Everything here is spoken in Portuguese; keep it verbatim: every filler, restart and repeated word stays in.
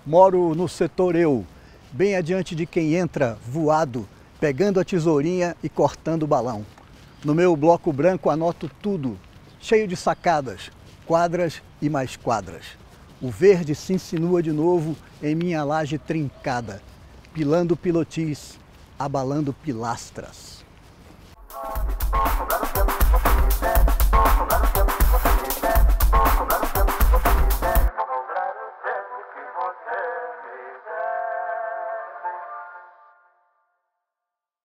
Moro no setor Eu, bem adiante de quem entra voado, pegando a tesourinha e cortando o balão. No meu bloco branco anoto tudo, cheio de sacadas, quadras e mais quadras. O verde se insinua de novo em minha laje trincada, pilando pilotis, abalando pilastras.